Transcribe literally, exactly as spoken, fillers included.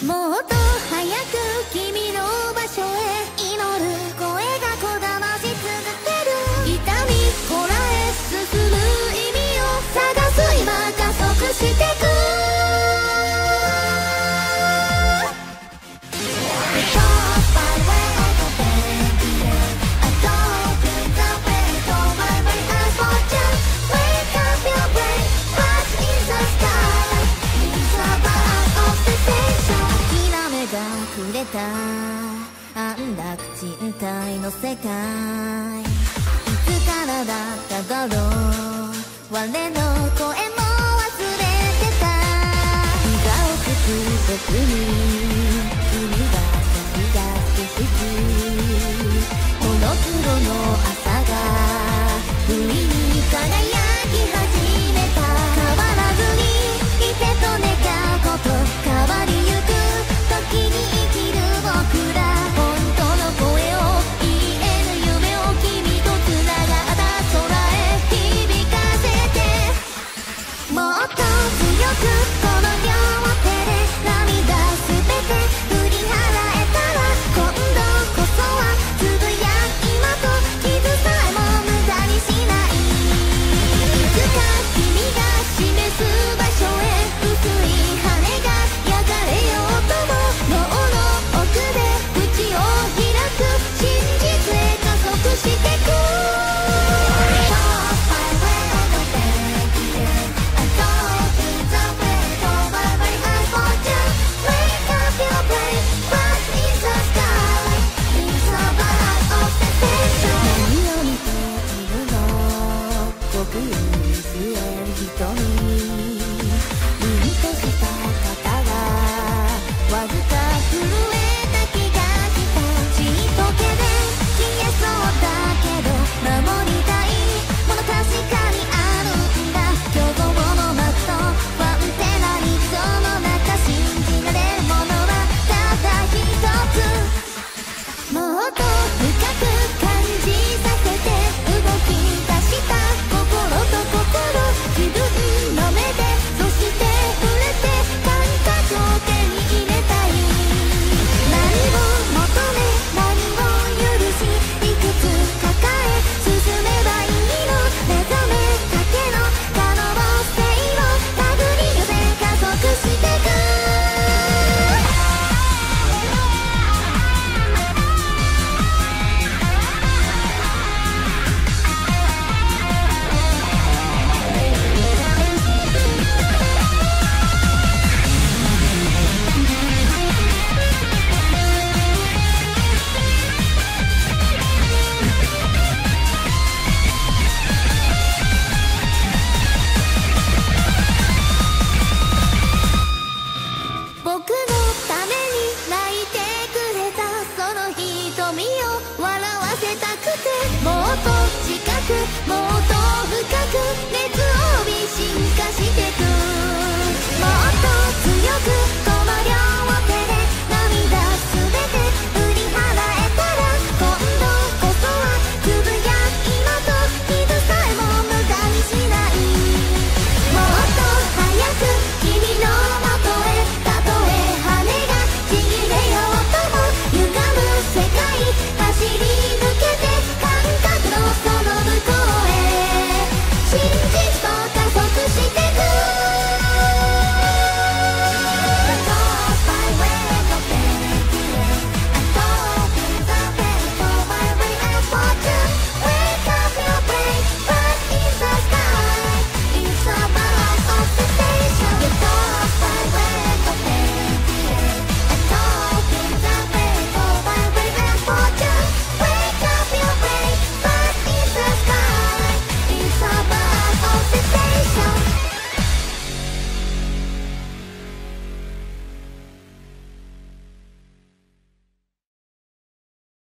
もっと早く君の場所へ祈る声がこだまし続ける。痛みこらえ進む意味を探す。今加速してく。くれた安楽賃貸の世界、いつからだっただろう。我の声も忘れてた。膝をつく僕に君が先が景色。モノクロの朝が不意に輝き始めた。変わらずにいてと願うこと、変わりゆく時に生きる僕ら。本当の声を言えぬ夢を君とつながった空へ響かせて。もっと強く